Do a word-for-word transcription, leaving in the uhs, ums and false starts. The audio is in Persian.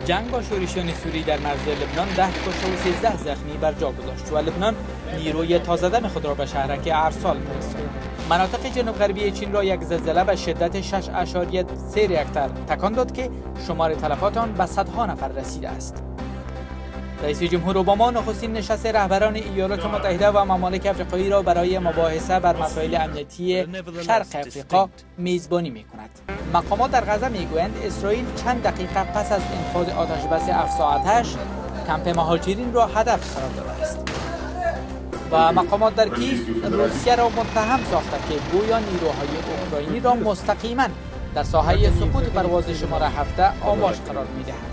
جنگ با شورشیان سوری در مرز لبنان ده کشته و سیزده زخمی بر جا گذاشت و لبنان نیروی تازه‌دم خود را به شهرک ارسال فرستاد. مناطق جنوب غربی چین را یک زلزله به شدت شش اشاریه سه ریکتر تکان داد که شمار تلفات آن به صدها نفر رسیده است. رئیس جمهور اوباما نخستین نشست رهبران ایالات متحده و ممالک افریقایی را برای مباحثه بر مسائل امنیتی شرق افریقا میزبانی می‌کند. مقامات در غزه میگویند اسرائیل چند دقیقه پس از انفاذ آتش بس هفت ساعتش کمپ مهاجرین را هدف قرار داده است. و مقامات در کیف روسیه را متهم ساخته که گویا نیروهای اوکراینی را مستقیما در ساحه سقوط پرواز شماره هفت آماج قرار می‌دهند.